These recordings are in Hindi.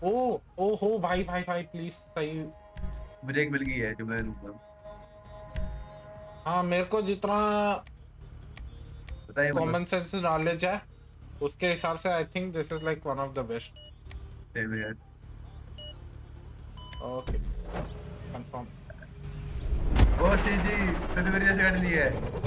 ओ ओ हो भाई भाई भाई प्लीज सही। मुझे एक मिल गई है जो मैं लूंगा। हाँ मेरे को जितना बताइए कॉमन बस। सेंस नॉलेज है उसके हिसाब से I think this is like one of the best. Same यार। Okay confirm. ओ सी जी तूने मेरी जैसे गाड़ी ली है।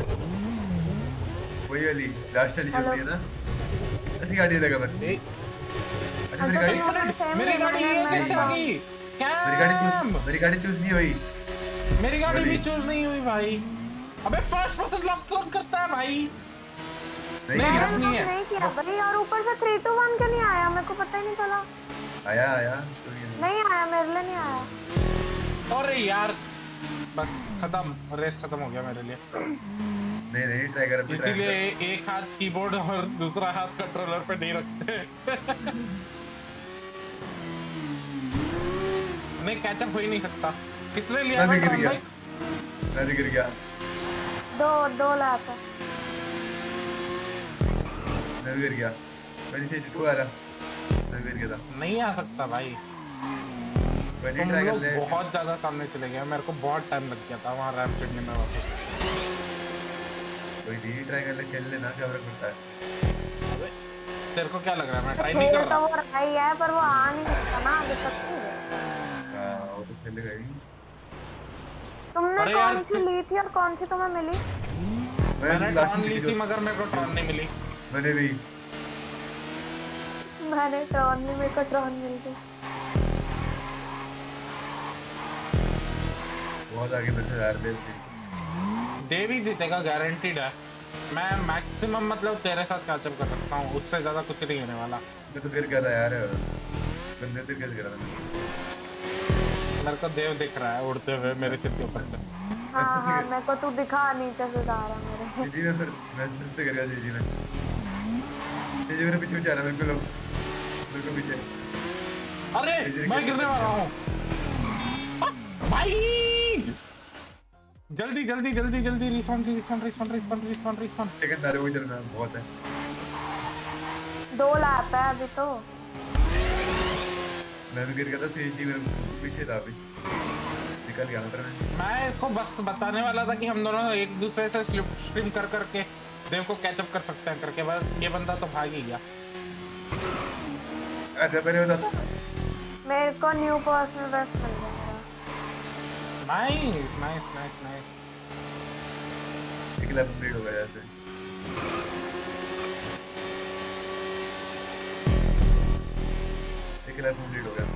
वही वाली लास्ट वाली जो हेलो। ली है ना। ऐसी गाड़ी लगा मैं। अच्छा मेरी तो गाड़ी। तुम लोगों ने सेम मेरी लिया, गाड़ी मैंने ये मैं कैसे आ बताऊं। गई? स्कैम। मेरी गाड़ी चूज नहीं हुई। मेरी गाड़ी वाली भी चूज नहीं हुई भाई। अबे फर्स्ट पर्सन लॉक कौन करता है भाई? नहीं मेरी किया। गलती नहीं है। नहीं किया भाई, और ऊपर से 3 2 1 क्यों नहीं आया? मेरे को पता ही नहीं चला। आया आया तो ये नहीं आया, मेरे लिए नहीं आया। अरे यार बस खत्म, रेस खत्म हो गया मेरे लिए। नहीं नहीं ट्राई कर अभी ट्राई इसीलिए कर। एक हाथ कीबोर्ड और दूसरा हाथ कंट्रोलर पे नहीं रखते। नहीं कैचअप हो ही नहीं सकता। किसने लिया मैं भी था गिर गया। ट्रॉन मैं भी गिर गया। दो लैप है। मैं भी गिर गया। मैंने से जितको आ रहा। मैं भी गिर गया था। नहीं आ सकता भाई। मैंने तुम ट्राई कर लोग ले। बहुत ज्यादा सामने चले गए, मेरे को बहुत टाइम लग गया था वहाँ रैंप चढ़ने में वापस। कोई नहीं ट्राई कर ले, खेल लेना क्या फर्क पड़ता है। अबे तेरे को क्या लग रहा है मैं ट्राई नहीं कर तो रहा? वो रहा ही है, पर वो आ नहीं सकता ना अभी तक। हाँ वो तो खेलेगा ही। तुमने अरे कौन यार सी ली थी और कौन सी तुम्हें मिली? मैंने लास्ट ट्रॉन में ली जो थी मगर मेरे को ट्रॉन नहीं मिली। मैंने भी। मैंने ट्रॉन ली, मेरे को ट्रॉन मिल गई। बहुत आगे बैठे यार देव जी। देवी जीतेगा गारंटीड है। मैं मैक्सिमम मतलब तेरे साथ कैचअप कर सकता हूँ, उससे ज्यादा कुछ नहीं होने वाला। मैं तो गिर गया था यार। बंदे तो कैसे गिरा था। मेरे को देव दिख रहा है उड़ते हुए मेरे सिर के ऊपर से। हाँ मेरे को तू दिखा नीचे से जा रहा मेरे। जी मैं फिर मैं फिर से गिर गया जी मैं। जी मेरे पीछे जा रहा है मेरे को पीछे। अरे मैं गिरने वाला हूँ भाई। जल्दी जल्दी जल्दी जल्दी respond respond respond respond respond respond. Second दारे वो चलना बहुत है। 2 लैप है अभी तो। मैं भी गिर गया था सीधी मेरे पीछे था अभी। निकल गया मतलब मैं इसको बस बताने वाला था कि हम दोनों एक दूसरे से स्ट्रीम कर करके देव को कैचअप कर सकते हैं करके, बस ये बंदा तो भाग ही गया। अच्छा मैंने बताता। मेरे को न्यू पर्सनल बेस्ट मिल गया। Nice nice nice nice. एक लैप कंप्लीट हो गया जैसे। एक लैप कंप्लीट हो गया।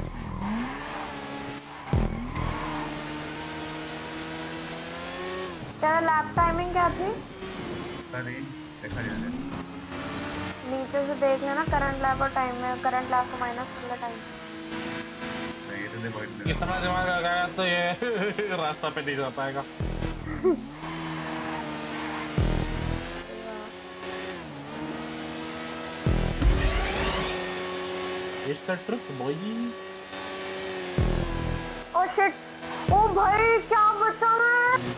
तेरा लैप टाइमिंग क्या थी? पता नहीं देखा नहीं मैंने। नीचे से देख लेना करंट लैप और टाइम में, करंट लैप को माइनस कर ले टाइम। नहीं ये तो नहीं पॉइंट नहीं। इतना दिमाग लगाया तो ये रास्ता पे नहीं जा पाएगा। It's the truth, boy. Oh shit, oh भाई क्या बचा मैं?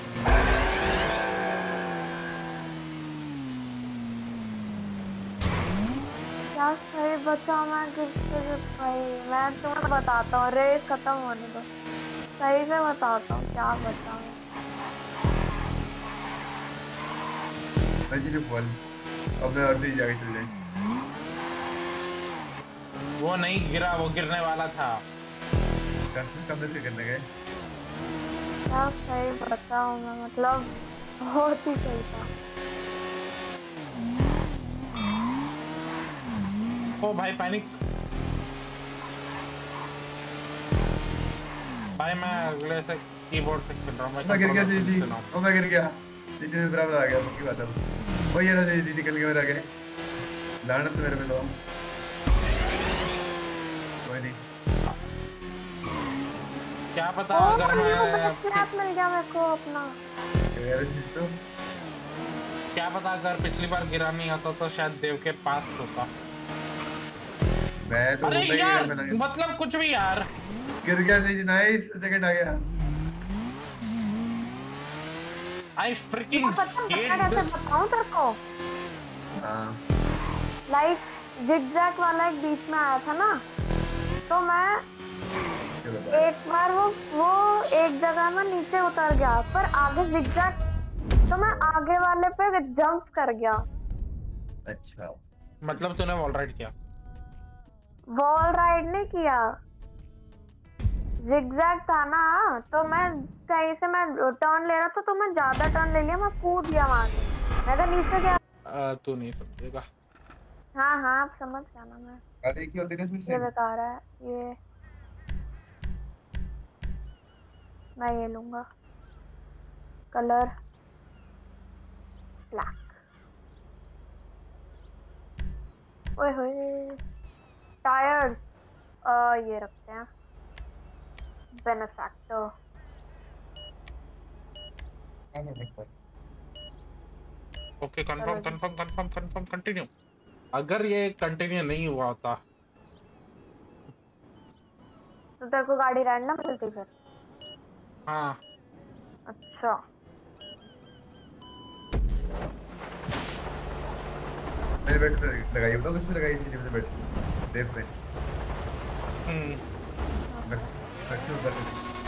क्या सही बचा मैं किससे? भाई मैं तुम्हें बताता हूँ, रेस खत्म होने दो, सही से बताता हूँ क्या बचा मैं। जी फॉल। अब मैं और भी जाके चल जाए। वो नहीं गिरा, वो गिरने वाला था। कम से करने गए। क्या सही बचा हूँ मैं, मतलब बहुत ही सही था। ओ भाई पैनिक। भाई मैं अगले से कीबोर्ड से खेल रहा हूँ। मैं गिर गया जी। ओ मैं गिर गया। जी बराबर आ गया की बात है। ओ ये ना जी निकल गया मेरे आगे। लानत मेरे पे तो। कोई नहीं। क्या पता अगर मैं स्नैप मिल गया मेरे को अपना। क्या पता अगर पिछली बार गिरा नहीं आता तो शायद देव के पास होता। मैं तो अरे यार मतलब कुछ भी यार। गिर गया जी। नाइस सेकंड आ गया। I freaking hate this. बताऊं तेरे को? हाँ। लाइक जिगजैग वाला एक बीच में आया था ना, तो मैं ये बता। एक बार वो एक जगह में नीचे उतर गया, पर आगे zigzag, तो मैं आगे वाले पे जंप कर गया। अच्छा मतलब तूने वॉल राइड किया? वॉल राइड नहीं किया, zigzag था ना, तो मैं कहीं से मैं टर्न ले रहा था, तो मैं ज्यादा टर्न ले लिया, मैं कूद गया वहां से, मैं तो नीचे गया। तू नहीं समझेगा। हाँ हाँ आप समझ गया ना मैं। गाड़ी की होती है इसमें ये से। बेकार है ये, मैं ये लूंगा कलर ब्लैक। ओए होए टायर्स, ये रखते हैं बेनेफैक्टर। ओके, चलो कंफर्म जी, कंफर्म कंफर्म कंफर्म, कंटिन्यू। अगर ये कंटिन्यू नहीं हुआ होता। तो तेरे को गाड़ी रैंडम मिलती फिर? हाँ अच्छा मेरे बेड पे लगाई बताओ किसमें लगाई सीढ़ी पे बेड देव पे मैक्स मैक्स ऊपर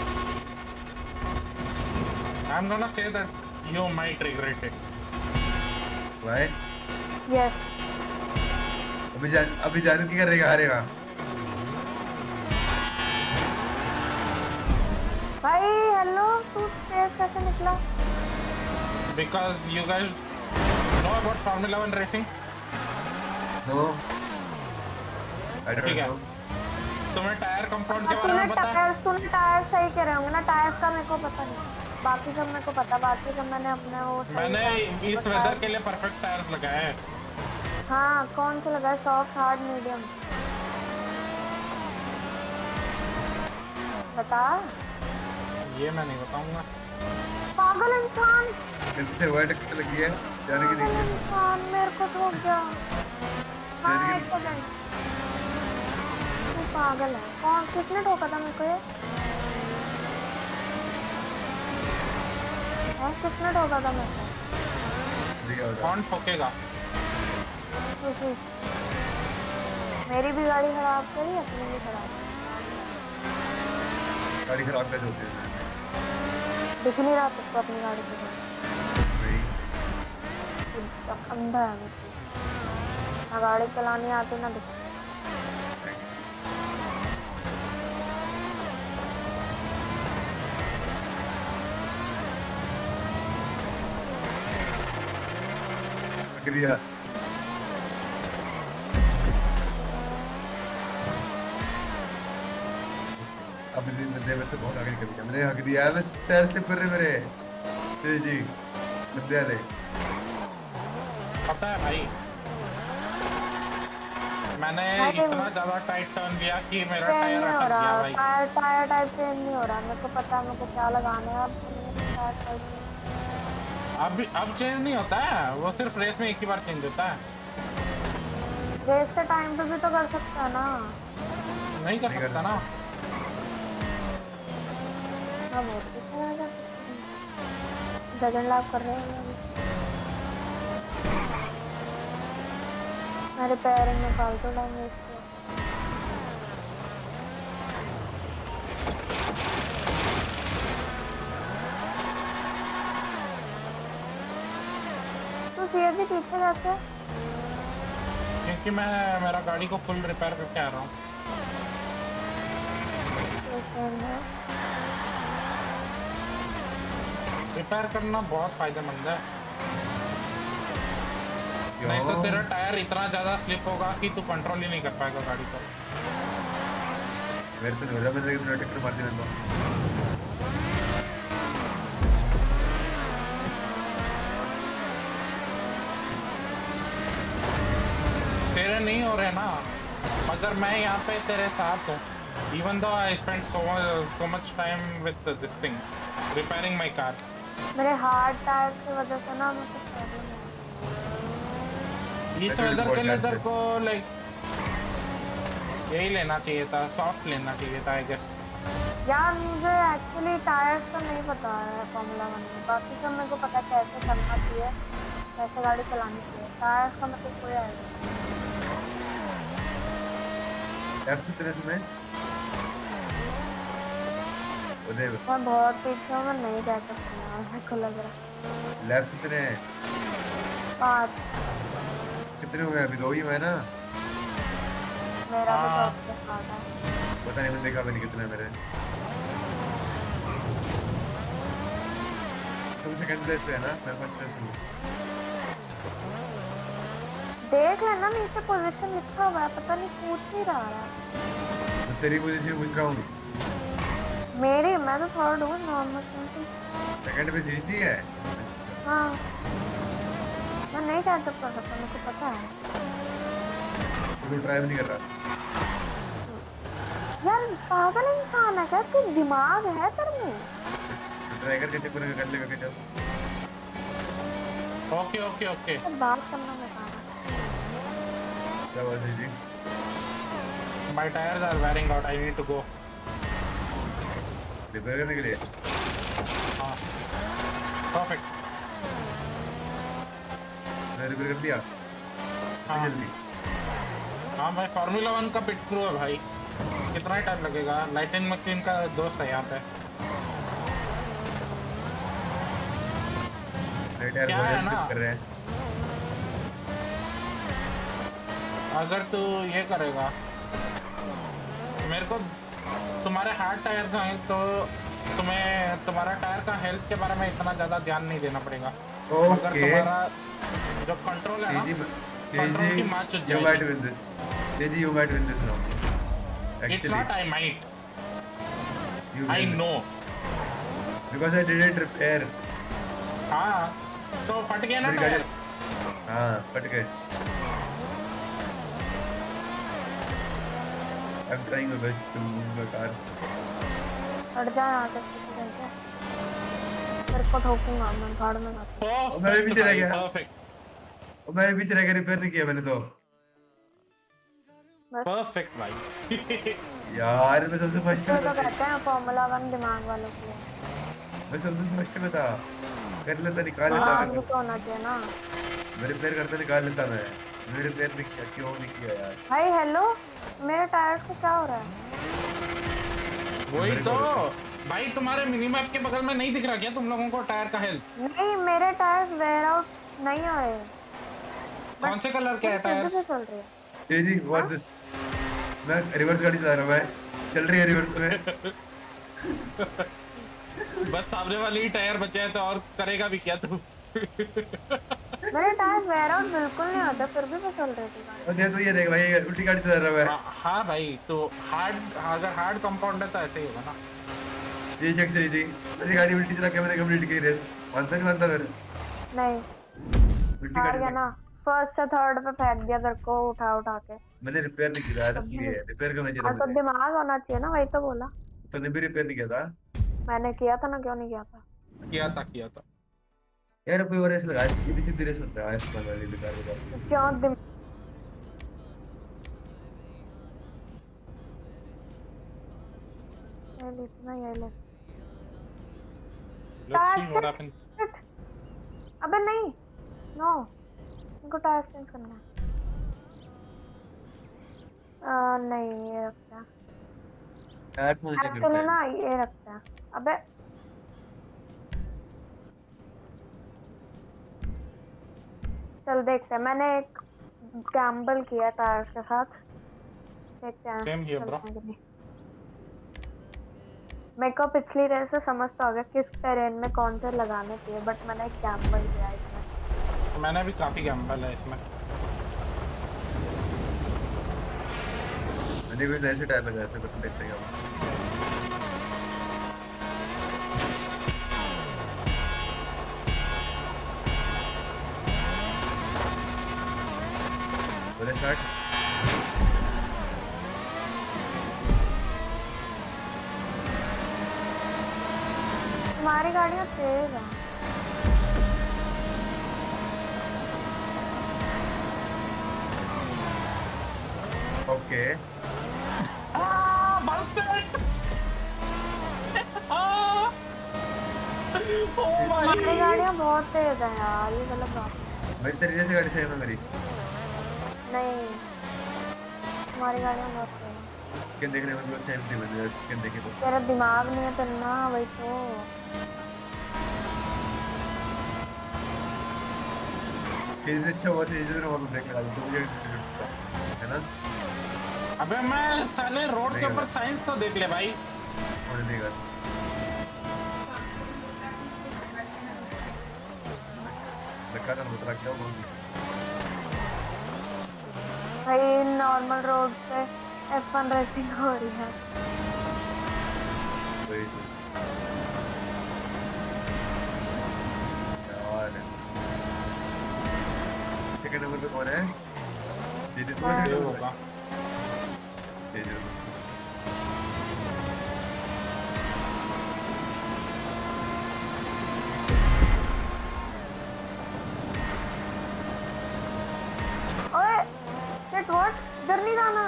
I'm gonna say that you might regret it. भाई यस। अभी जान की करेगा हारेगा भाई हेलो, तू स्पेस कैसे निकला? Because you guys know about Formula 1 racing. No I don't ठीक है। नो तुम्हें टायर कंपाउंड के बारे में पता है? तूने टायर सही कह रहे होंगे ना, टायर्स का मेरे को पता नहीं, बाकी सब मेरे को पता, बाकी सब मैंने अपने वो सही मैंने टायर इस बताया। वेदर के लिए परफेक्ट टायर्स लगाए हैं। हाँ कौन से लगाए? सॉफ्ट, हार्ड, मीडियम बता। ये मैं नहीं बताऊंगा। पागल इंसान, कितने से वाइट टिकट लगी है जाने की पागल नहीं इंसान, मेरे को ठोक गया। हाँ जाने एक की सेकंड, तू पागल है। कौन, किसने ठोका था मेरे को ये? किसने ठोका था मेरे को? ठीक है बता कौन ठोकेगा? खुशी। मेरी भी गाड़ी खराब करी, अपनी भी खराब। गाड़ी खराब कैसे होती है दिख नहीं रहा सबको अपनी गाड़ी के साथ, नहीं अंधा है बिल्कुल, ना गाड़ी चलानी आती ना दिख। शुक्रिया अब दिन में तो बहुत आगे निकल गया मैंने हक दिया मैं पैर स्लिप कर रहे मेरे जी बंदे वाले पता है भाई, मैंने इतना ज्यादा टाइट टर्न लिया कि मेरा टायर नहीं हो अटक गया रहा, भाई। टायर टाइप चेंज नहीं हो रहा, मेरे को पता है मेरे को क्या लगाना है। अब टायर टाइप अब चेंज नहीं होता है, वो सिर्फ रेस में एक ही बार चेंज होता है। रेस के टाइम पे भी तो कर सकता है ना। नहीं कर सकता ना। हाँ बहुत कुछ है, सेकंड लैप कर रहे हैं अभी। मेरे पैर में फालतू टाइम वेस्ट किया। तो सीएसजी पीछे जाते हैं क्योंकि मैं मेरा गाड़ी को फुल रिपेयर करके आ रहा हूँ। रिपेयर करना बहुत फायदेमंद है, नहीं तो तेरा टायर इतना ज्यादा स्लिप होगा कि तू कंट्रोल ही नहीं कर पाएगा गाड़ी को। मेरे तो नहीं हो रहा मैंने टक्कर मार दी मैंने तेरे नहीं हो रहे ना, मगर मैं यहाँ पे तेरे साथ हूँ। Even though I spent so much time with this thing, repairing my car. मेरे हार्ड टायर की वजह से ना मुझे प्रॉब्लम है। इस वेदर के लिए तेरे को लाइक यही लेना चाहिए था, सॉफ्ट लेना चाहिए था आई गेस। यार मुझे एक्चुअली टायर्स तो नहीं पता है फॉर्मूला 1 में, बाकी सब मेरे को पता है कैसे करना चाहिए, कैसे गाड़ी चलानी चाहिए। टायर्स का मतलब कोई आइडिया एफ से तेरे में उधर मैं बहुत पीछे हूँ, मैं नहीं जा सकती यार, मेरे को लग रहा लैब कितने हैं? 5। कितने हुए अभी? 2 ही हुए ना? मेरा भी हाँ। तो आता है। पता नहीं, मैंने देखा भी नहीं कितने मेरे। तुम सेकंड प्लेस पे है ना? मैं फर्स्ट प्लेस पे हूँ। देख लेना नीचे पोजीशन लिखा हुआ है, पता नहीं पूछ नहीं रहा है। तो तेरी पोजीशन पूछ रहा हूँ। मेरी, मैं तो थर्ड हूँ नॉर्मल में। सेकंड पे सीधी है। हाँ, मैं नहीं कैसे कर सकता, मेरे को पता है। तो ट्राई भी नहीं कर रहा। यार पागल इंसान है क्या? तू दिमाग है तेरे में? ट्राई करके चेक कर लेगा क्या? Okay okay okay. तो बात करना मैं कहा क्या बात है जी? My tires are wearing out. I need to go. Repair करने के लिए? हाँ। Perfect. मैं रिपेयर कर दिया। हाँ। जल्दी। हाँ भाई, फार्मूला 1 का पिट क्रू है भाई। कितना ही टाइम लगेगा? लाइटनिंग मैक्वीन का दोस्त है यहाँ पे। क्या है ना, कर रहे हैं। अगर तू ये करेगा, मेरे को तुम्हारे हार्ड टायर का है तो तुम्हें तुम्हारा टायर का हेल्थ के बारे में इतना ज़्यादा ध्यान नहीं देना पड़ेगा। अगर तुम्हारा जो कंट्रोल है ना, कंट्रोल की मार चुट जाएगी। You might win this now. It's not I might. I know. Because I didn't repair. हाँ, तो फट गया ना टायर। हाँ, फट गए। I'm trying my best to move my car. हट जा यहाँ से, मेरे को ठोकूंगा मैं, भाड़ में जाता। मैं भी पीछे रह गया। परफेक्ट। मैं भी पीछे रह गया, रिपेयर नहीं किया मैंने तो। परफेक्ट भाई। यार मैं सबसे फर्स्ट तो में था। कहते हैं फार्मूला 1 दिमाग वालों के लिए। मैं सबसे फर्स्ट में था। कर लेता, निकाल लेता दिमाग मैं। भी तो होना चाहिए ना। मैं रिपेयर करता, निकाल लेता मैं। मैंने रिपेयर नहीं किया, क्यों नहीं किया यार? भाई हेलो, मेरे टायर्स को क्या हो रहा है? वही तो भाई, तुम्हारे मिनी मैप के बगल में नहीं दिख रहा क्या तुम लोगों को टायर का हेल्थ? नहीं, मेरे टायर्स वेयर आउट नहीं हुए। कौन से कलर के है टायर्स? चल रही है। तेरी व्हाट दिस? मैं रिवर्स गाड़ी चला रहा हूं, मैं चल रही है रिवर्स में। बस सामने वाली ही टायर बचे हैं तो और करेगा भी क्या तू? मेरे टायर वेयर आउट बिल्कुल नहीं होते, फिर भी मैं चल रही थी गाड़ी। और तो ये देख भाई, उल्टी गाड़ी चला रहा है। हाँ भाई, तो हार्ड, अगर हार्ड कंपाउंड है तो ऐसे ही होगा ना। ये चेक सही थी। मेरी गाड़ी उल्टी चला के मैंने कंप्लीट की रेस। मानता नहीं मानता फिर? नहीं, उल्टी हार गाड़ी गया ना। फर्स्ट से थर्ड पे फेंक दिया तेरे को उठा उठा के। मैंने रिपेयर नहीं किया यार, इसलिए रिपेयर करना चाहिए था तो मुझे। दिमाग होना चाहिए ना, वही तो बोला। तूने भी रिपेयर नहीं किया था? मैंने किया था ना, क्यों नहीं किया था? किया था यार कोई और रेस लगा, सीधी सीधी रेस होता है आसमान वाली बेकार बेकार। क्यों इतना ये ले। Let's see what happens. अबे नहीं, नो, इनको टायर चेंज करना है। नहीं ये रखता है टायर मुझे नहीं एक्चुअली करता ना, ये रखता है। अबे चल देखते हैं, मैंने एक गैम्बल किया टायर्स के साथ, देखते हैं। Same here bro. मेरे को पिछली रेस से समझ तो आ गया किस टेरेन में कौन से लगाने चाहिए, बट मैंने एक गैम्बल किया इसमें। मैंने भी काफी गैम्बल है इसमें। मैंने भी ऐसे टायर लगाए थे, बट देखते हैं बोले स्टार्ट। तुम्हारी गाड़ियाँ तेज है। ओके तुम्हारी गाड़ियाँ बहुत तेज है यार, ये गलत बात है। भाई तेरी जैसी गाड़ी सेम है मेरी। नहीं, तुम्हारी गाड़ियाँ बहुत तेज है। चिकन देखने में तो सेम थी मैंने चिकन देखे तो तेरा दिमाग नहीं है चलना वही तो। चीज अच्छा हुआ था इधर वालों देख रहा था 2 है ना। अबे मैं साले रोड के ऊपर साइंस तो देख ले भाई। होने देगा लगा था मुतरा क्या बोल भाई नॉर्मल रोड पे F1 रेसिंग हो रही है। वही तो यार सेकंड नंबर पे कौन है दीदी तो ये होगा ये जो ओए शिट व्हाट इधर नहीं जाना।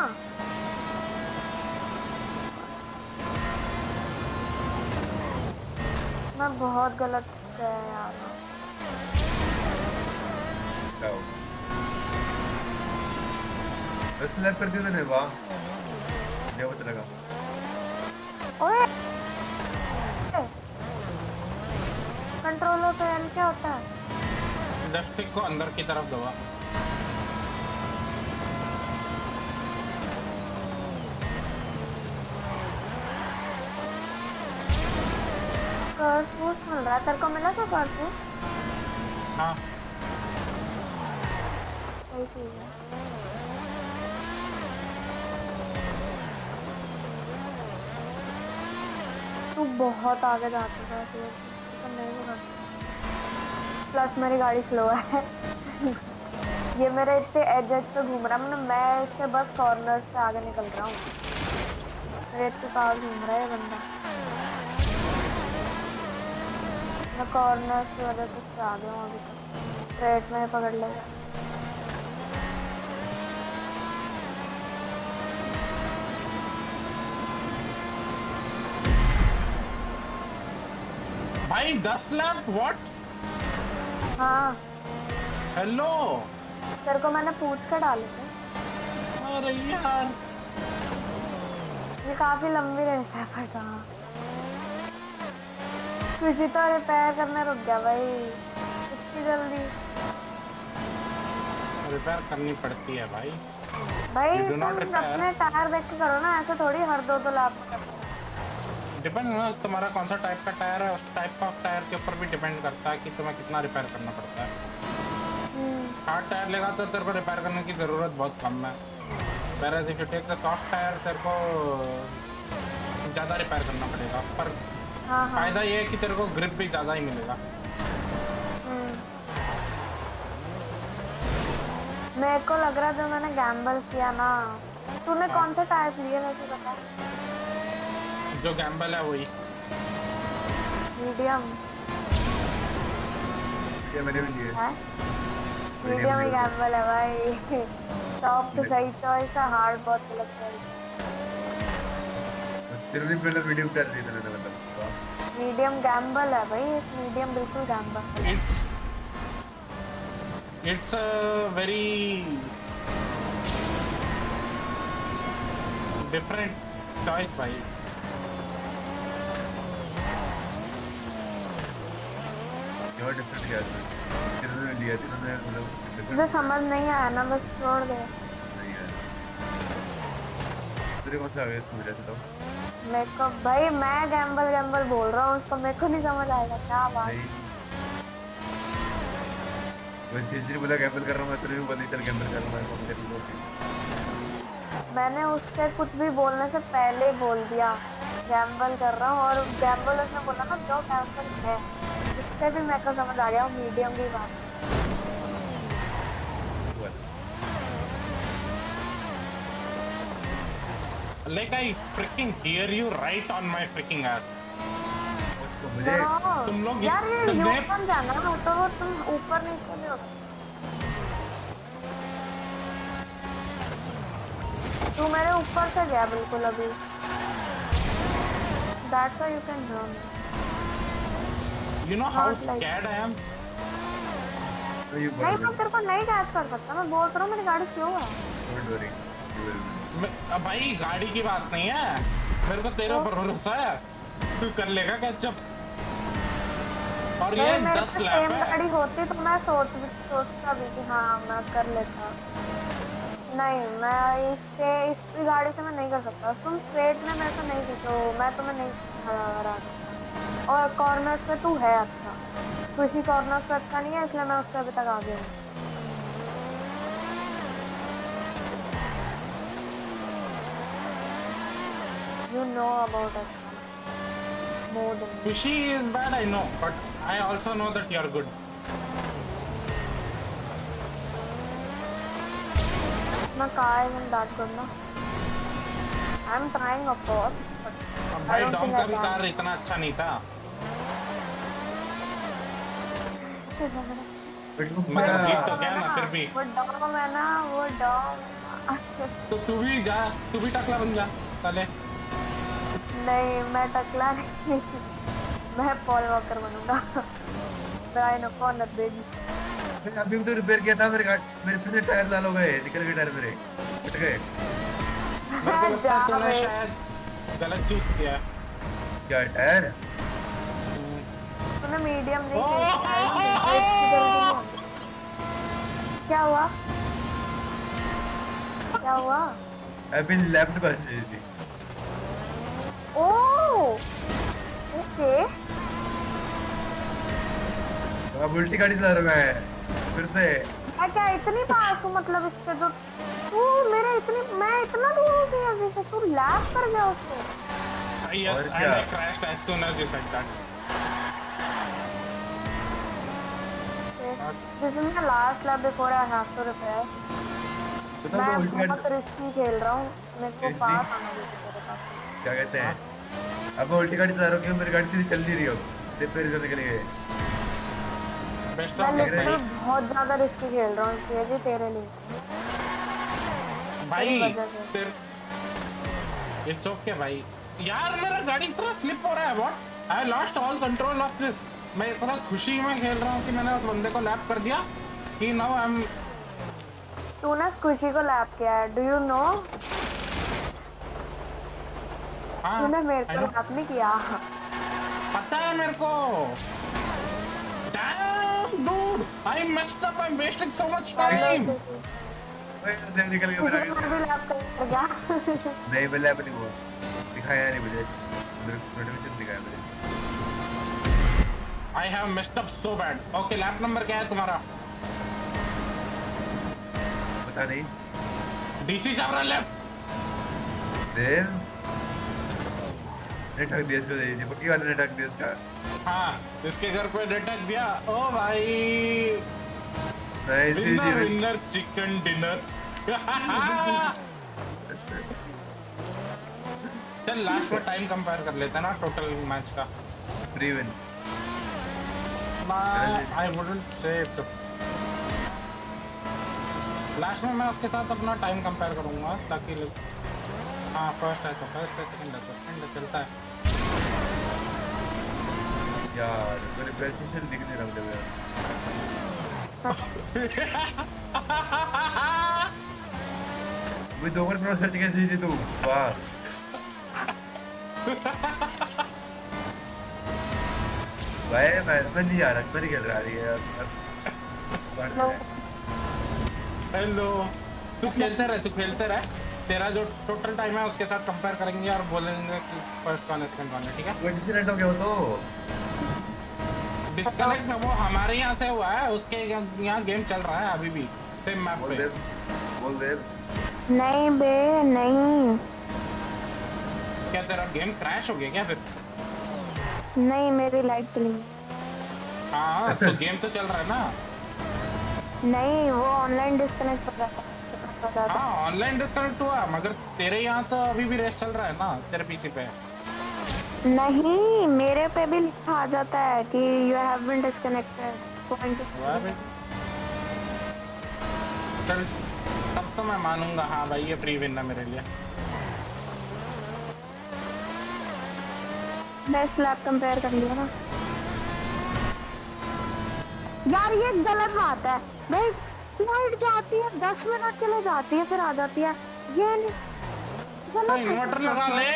मैं बहुत गलत है यार। जाओ बस लैप कर दिया तूने वाह ये बहुत लगा ओए कंट्रोलर पे एल क्या होता है? लेफ्ट क्लिक को अंदर की तरफ दबा। कर्व बूस्ट मिल रहा है तेरे को मिला क्या कर्व बूस्ट? हाँ सही चीज है। तू बहुत आगे जाता था तो नहीं होगा। प्लस मेरी गाड़ी स्लो है ये मेरे इतने एज पे घूम रहा है मैं इससे बस कॉर्नर से आगे निकल रहा हूँ। मेरे इतने पास घूम रहा है बंदा मैं कॉर्नर की वजह से उससे आगे हूँ। अभी तक स्ट्रेट में पकड़ लेगा। भाई 10 लाख व्हाट। हाँ हेलो तेरे को मैंने पूछ कर डाले थे। अरे यार ये काफी लंबी रेस है पर कहाँ किसी तो रिपेयर करने रुक गया भाई इतनी जल्दी। रिपेयर करनी पड़ती है भाई। भाई You do not तुम repair. अपने टायर देख के करो ना ऐसे थोड़ी हर 2-2 लाख में करते डिपेंड ना तुम्हारा कौन सा टाइप का टायर है उस टाइप का टायर के ऊपर भी डिपेंड करता है कि तुम्हें कितना रिपेयर करना पड़ता है। हार्ड टायर लेगा तो तेरे को रिपेयर करने की ज़रूरत बहुत कम है। whereas if you take the soft tyre तेरे को ज़्यादा रिपेयर करना पड़ेगा पर हाँ हाँ फायदा ये है कि तेरे को ग्रिप भी ज़्यादा ही मिलेगा। मेरे को लग रहा है जो मैंने गैम्बल किया ना तूने कौन से टायर लिए वैसे बता। जो गैम्बल है वही मीडियम ये मैंने भी लिए है मीडियम ही गैम्बल है भाई। टॉप तो सही चॉइस है हार्ड बहुत गलत चॉइस। तेरे भी पहले वीडियो कर दी तूने मतलब मीडियम गैम्बल है भाई मीडियम बिल्कुल गैम्बल है। It's a very different choice भाई। क्या डिफरेंट क्या है तेरे ने लिया तेरे मतलब मुझे समझ नहीं आया ना बस छोड़ दे। नहीं है तेरे कौन सा आ गया समझ रहा था मेरे को भाई मैं गैम्बल बोल रहा हूँ उसको मेरे को नहीं समझ आएगा क्या बात। नहीं वैसे इसलिए बोला गैम्बल कर रहा हूँ मैं तेरे को बोली चल गैम्बल कर रहा हूँ मैं बोल मैंने उससे कुछ भी बोलने से पहले ही बोल दिया गैम्बल कर रहा हूँ और गैम्बल उसने बोला ना जो गैम्बल है इससे भी मेरे को समझ आ गया मीडियम की बात। Like I freaking hear you right on my freaking ass। मुझे तुम लोग यार ये तुमने यूपन जाना ना तो वो तुम ऊपर नीचे नहीं होगा। तू मेरे ऊपर से गया बिल्कुल अभी। That's why you can run। You know how Not like- scared I am। तो ये नहीं मैं तेरे को नहीं कैच कर सकता मैं बोल रहा हूँ मेरी गाड़ी क्यों है। डोंट वरी यू विल भाई गाड़ी की बात नहीं है, मेरे को तेरे ऊपर भरोसा है, तू कर लेगा कैचअप। और ये 10 लैप है। गाड़ी होती तो मैं सोचता भी कि हाँ मैं कर लेता। नहीं, मैं इस गाड़ी से मैं नहीं कर सकता। तुम स्ट्रेट में मेरे को नहीं खींचो, मैं तुम्हें नहीं हरा। और कॉर्नर पे तू है अच्छा, किसी कॉर्नर पे अच्छा नहीं है, इसलिए मैं उससे अभी तक आगे हूँ। You know about us more than me. Fishy is bad, I know, but I also know that you are good. My car isn't that good now. I'm trying of course, but भाई डॉम का भी कार इतना अच्छा नहीं था। मगर जीत तो क्या ना फिर भी। वो डॉम है ना, वो डॉम। तो तू भी जा, तू भी टकला बन जा चले। नहीं, मैं टकला नहीं, मैं पॉल वॉकर बनूंगा। Brian O'Conner baby. अभी तो रिपेयर किया था, मेरे फिर से टायर लाल हो गए, निकल गए टायर मेरे, फट गए। मेरे को लगता है तूने शायद गलत चूज किया। क्या टायर? तूने मीडियम नहीं किया। क्या हुआ? क्या हुआ? अभी लेफ्ट बस थी। Oh, okay. अब उल्टी गाड़ी चला रहा मैं फिर से। मैं क्या इतनी पास हूँ, मतलब इससे तो तू मेरे मैं इतना दूर हूँ कि अभी से तू लैप कर गया उसको। Yes, and I crashed as soon as you said that. This is my last lap before I have to repair. मैं बहुत रिस्की खेल रहा हूँ, मेरे को पास आना चाहिए तेरे पास। क्या कहते हैं? अब उल्टी गाड़ी चला रहा हूँ क्यों? मेरी गाड़ी सीधी चल नहीं रही हो, रिपेयर करने के लिए। बेस्ट मैं ऑफ लक भाई। बहुत ज़्यादा रिस्की खेल रहा हूँ इसलिए जी तेरे लिए। भाई फिर इट्स ओके भाई। यार मेरा गाड़ी इतना स्लिप हो रहा है, what? I lost all control of this. मैं इतना खुशी में खेल रहा हूँ कि मैंने उस बंदे को लैप कर दिया कि नाउ आई एम। तूने खुशी को लैप किया है, डू यू नो? तूने मेरे को लैप नहीं किया। पता है मेरे को। Damn, dude, I messed up. I'm wasting so much time. निकल गया मेरा। नहीं मैं लैप नहीं हुआ, दिखाया नहीं मुझे, नोटिफिकेशन दिखाया मुझे। I have messed up so bad. Okay, lap number क्या है तुम्हारा? पता नहीं। DC चल रहा लैप। देव ने ठग दिया इसको, दे पक्की बात, ने ठग दिया इसका। हाँ, इसके घर पे अटैक दिया। ओ भाई, विनर चिकन डिनर। चल लास्ट में टाइम कंपेयर कर लेते हैं ना टोटल मैच का। Free win. I wouldn't say it. Last में मैं उसके साथ अपना टाइम कंपेयर करूंगा ताकि हाँ फर्स्ट है तो फर्स्ट है, सेकंड है तो सेकंड है, चलता है। यार मेरे प्रेसिशन दिख नहीं रहा मुझे यार। मैं 2 बार क्रॉस करके कैसे जीती तू? वाह। भाई मैं नहीं जा रहा, मैं नहीं खेल रहा यार। हेलो, तू खेलते रह। तेरा जो टोटल टाइम है उसके साथ कंपेयर करेंगे और बोलेंगे कि फर्स्ट कौन है सेकंड कौन है, ठीक है? वो डिस्कनेक्ट हो गया, वो तो डिस्कनेक्ट वो हमारे यहाँ से हुआ है, उसके यहाँ गेम चल रहा है अभी भी सेम मैप पे। बोल दे। नहीं बे, नहीं। क्या तेरा गेम क्रैश हो गया क्या फिर? नहीं, मेरी लाइट चली। हाँ तो गेम तो चल रहा है ना। नहीं, वो ऑनलाइन डिस्कनेक्ट हो रहा था। हाँ ऑनलाइन डिस्कनेक्ट हुआ, मगर तेरे यहाँ तो अभी भी रेस चल रहा है ना तेरे पीसी पे। नहीं, मेरे पे भी लिखा आ जाता है कि यू हैव बीन डिस्कनेक्टेड। चल तब तो मैं मानूंगा, हाँ भाई ये फ्री विन है मेरे लिए। मैं स्लैप कंपेयर कर लिया ना यार, ये गलत बात है भाई। फ्लाइट जाती है 10 मिनट के लिए जाती है, फिर आ जाती है। ये नहीं तो इन्वर्टर लगा ले,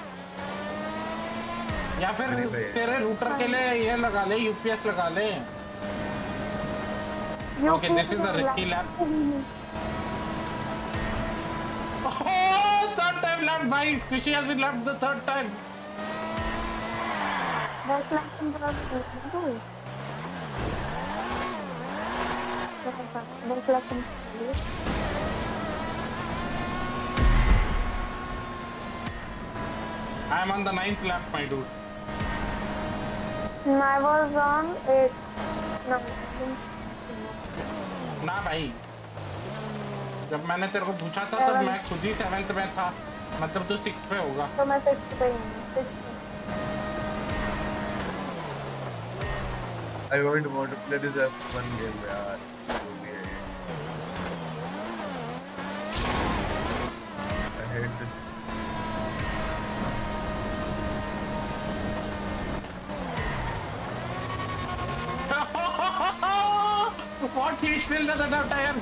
या फिर तेरे रूटर के लिए ये लगा ले, यूपीएस लगा ले। Okay, this is the risky lap. Third time lap भाई, Squishy has been lapped the third time. I am on the 9th lap, my dude. I was on 8. No. ना भाई, जब मैंने तेरे को पूछा था तब मैं खुद ही 7th में था, मतलब तू 6th पे होगा। तो मैं 6th पे हूँ। I want to play this one game यार। I hate this. What he still doesn't have tire.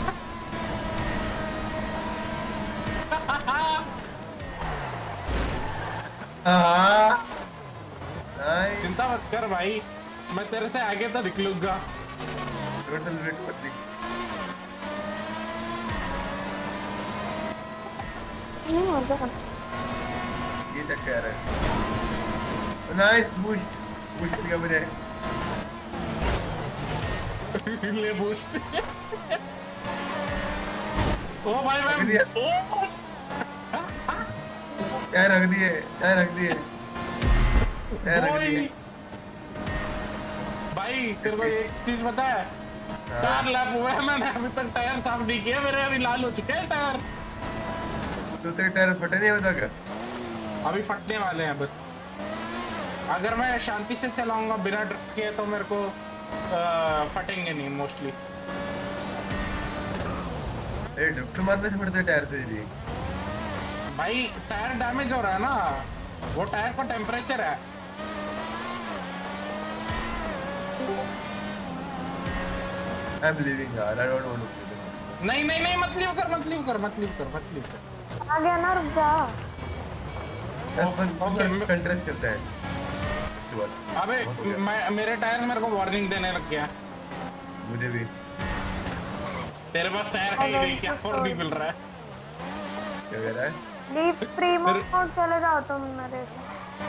चिंता मत कर भाई, मैं तेरे से आगे तो निकलूंगा। ये तक कह रहा है। नाइस बूस्ट, बूस्ट क्या बने? ले बूस्ट। ओ भाई मैं क्या रख दिए, क्या रख दिए, क्या रख दिए भाई। तेरे को एक चीज पता है, 4 लैप हुए हैं, मैंने अभी तक टायर साफ नहीं किया, मेरे अभी लाल हो चुके हैं टायर। तो तेरे टायर फटे नहीं होता क्या? अभी फटने वाले हैं बस। अगर मैं शांति से चलाऊंगा बिना ड्रिफ्ट किए तो मेरे को फटेंगे नहीं मोस्टली। ड्रिफ्ट मारने से फटते टायर से जी भाई, टायर डैमेज हो रहा है ना, वो टायर का टेम्परेचर है। आई एम लीविंग यार, आई डोंट वांट टू। नहीं नहीं नहीं, मत लीव कर, मत लीव कर, मत लीव कर, मत लीव कर। आ गया ना, रुक जा। अपन कंट्रेस करते हैं। अबे मेरे टायर मेरे को वार्निंग देने लग गया। मुझे भी। तेरे पास टायर है ही नहीं, क्या और नहीं मिल रहा है? क्या कह रहा है? लीव प्रीमो मोड चले जाओ तुम मेरे से।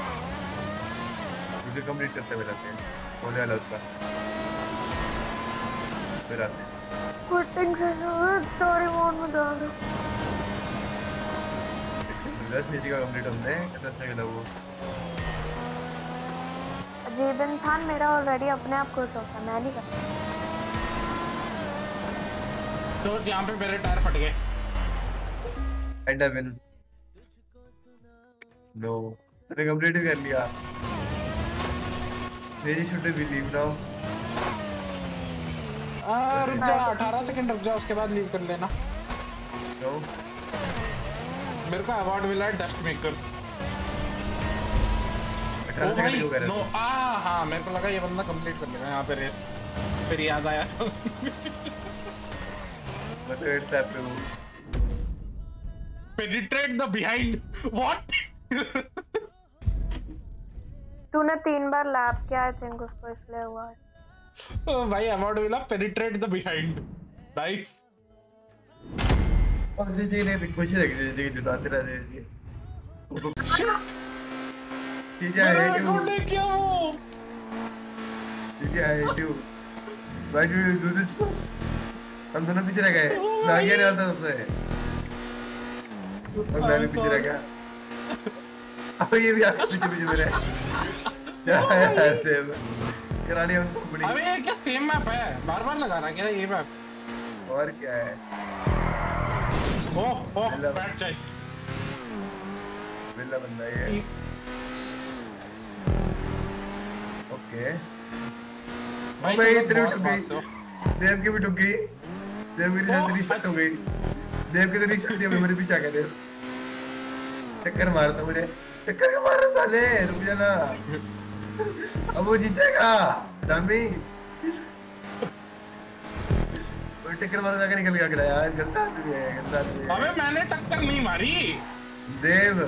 मुझे कंप्लीट करते हुए लगते हैं। होने वाला उसका। फिर आते हैं। क्विटिंग स्टोरी मोड में डाल दो। बस नीति का कंप्लीट होने हैं, कितना अच्छा खेला वो। अजीब इंसान मेरा ऑलरेडी अपने आप खुश होता, मैं नहीं करता। तो यहाँ पे मेरे टायर फट गए। And I win. नो, मैंने कंप्लीट कर लिया। मेरी शुड बी लीव नाउ। रुक जा, 18 सेकंड रुक जा, उसके बाद लीव कर लेना। नो, मेरे को अवार्ड मिला है डस्ट मेकर। ओ भाई नो, हाँ मेरे को लगा ये बंदा कंप्लीट कर लेगा यहाँ पे रेस, फिर याद आया। Penetrate the behind, what? तूने 3 बार लैप किया, आई थिंक उसको इसलिए हुआ है। ओ भाई अवार्ड मिला पेनिट्रेट द बिहाइंड, नाइस। और जी ने भी कुछ लगे जी जुटाते रहते हैं। जीजा है रिकॉर्ड किया वो। जीजा है too. Why did you do this? हम दोनों पीछे रह गए। मैं आगे नहीं आता सबसे। और मैं भी पीछे रह गया। अब ये भी आगे पीछे मेरे। यार सेम। करानी हम तो बड़ी। अबे ये क्या सेम मैप है? बार-बार लगाना क्या ये मैप? और क्या है? Oh bad choice. बिल्ला बंदा ये। ओके। भाई इतनी टूट गई। देव की भी टूट गई। देव की तेरी शट हो गई। देव की तेरी शट थी, मेरे पीछे आ गया देव। टक्कर मारता मुझे। टक्कर क्यों मार रहा साले? रुक जा ना। अब वो जीतेगा। दामी। वो टक्कर मार के निकल गया यार। गलत आदमी है, गलत आदमी है। अबे मैंने टक्कर नहीं मारी। देव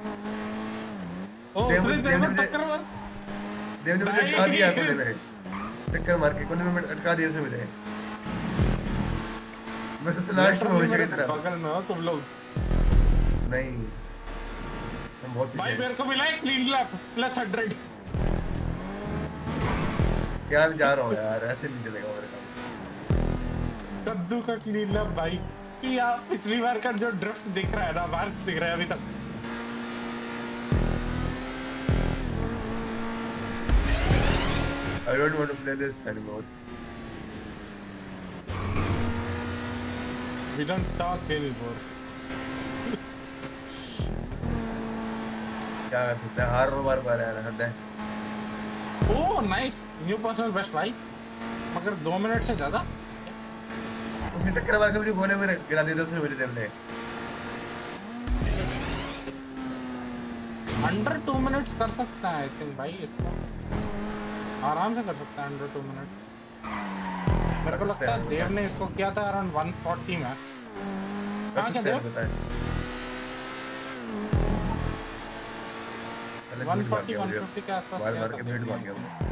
ओ देव उसने देव ने मुझे टक्कर मार देव ने मुझे अटका दिया कोने में, चक्कर मार के कोने में अटका दिया उसने मुझे। मैं सबसे लास्ट में हमेशा की तरह। बगल में हो तुम लोग। नहीं हम बहुत भाई पीछे। मेरे को मिला है क्लीन लैप +100। क्या मैं जा रहा हूँ यार, ऐसे नहीं चलेगा मेरे काम। कद्दू का क्लीन लैप भाई। यार पिछली बार का जो ड्रिफ्ट दिख रहा है ना, मार्क्स दिख रहा है अभी तक। I don't want to play this anymore. We don't talk anymore. क्या कर सकते हैं, हार बार बार यार, हद है। Oh nice, new personal best भाई। मगर 2 मिनट से ज्यादा। उसने टक्कर मार के मुझे कोने में गिरा दिया उसने मुझे देव ने। अंडर 2 मिनट्स कर सकता है आई थिंक भाई, इसको आराम से कर सकता है अंडर 2 मिनट। मेरे को लगता है देव ने इसको किया था अराउंड 140 में। कहाँ क्या देव? 140-150 के आसपास बार बार के मिनट भाग गया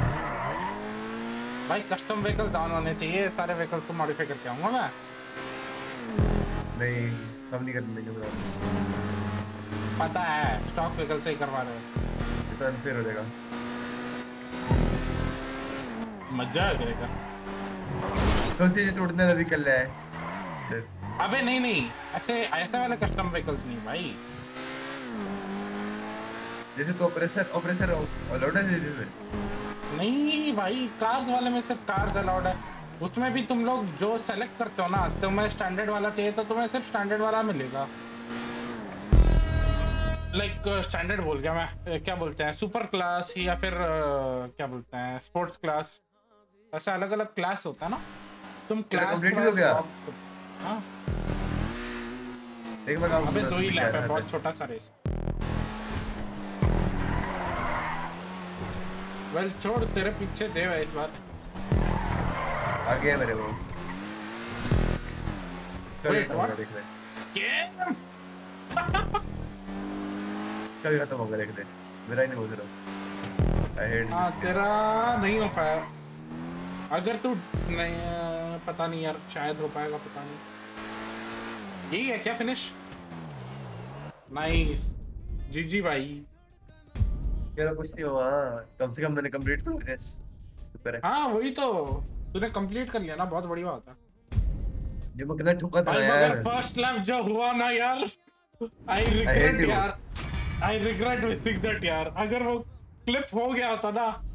भाई। कस्टम व्हीकल डाउन होने चाहिए, सारे व्हीकल्स को मॉडिफाई करके आऊंगा मैं। नहीं हम नहीं करने देंगे ब्रो, पता है स्टॉक व्हीकल से ही करवा रहे हैं। ये तो अनफेयर हो जाएगा। मजा आ जाएगा। तो सीधे टूटने का व्हीकल है। अबे नहीं नहीं, ऐसे वाले कस्टम व्हीकल्स नहीं भाई। जैसे तो ऑपरेशन अलाउड है जैसे। नहीं भाई, कार्स वाले में सिर्फ कार्स अलाउड है। उसमें भी तुम लोग जो सेलेक्ट करते हो ना, तुम्हें स्टैंडर्ड वाला चाहिए तो तुम्हें सिर्फ स्टैंडर्ड वाला मिलेगा। लाइक स्टैंडर्ड बोल गया मैं, क्या बोलते हैं, सुपर क्लास या फिर क्या बोलते हैं स्पोर्ट्स क्लास। ऐसा अलग अलग क्लास होता है ना, तुम क्लास कंप्लीट हो गया। हाँ एक बार काम अबे 2 ही लैप है, बहुत छोटा सा रेस। वेल छोड़, तेरे पीछे देव है इस बार। आ गया मेरे को। Wait, what? देख ले, क्या? इसका भी खत्म हो गया, देख ले। मेरा ही नहीं बोल रहा। I hate हाँ तेरा नहीं हो पाया। अगर तू नहीं, पता नहीं यार, शायद हो पाएगा, पता नहीं। यही है क्या फिनिश? नाइस जीजी भाई। क्या कुछ नहीं हुआ, कम से कम मैंने कंप्लीट तो रेस शुक्र है। हाँ वही तो, तूने कंप्लीट कर लिया ना, बहुत बढ़िया बात है। ये मैं कितना ठुका था भाई यार। मगर फर्स्ट लैप जो हुआ ना यार, आई रिग्रेट यार, आई रिग्रेट मिसिंग दैट यार। अगर वो क्लिप हो गया होता ना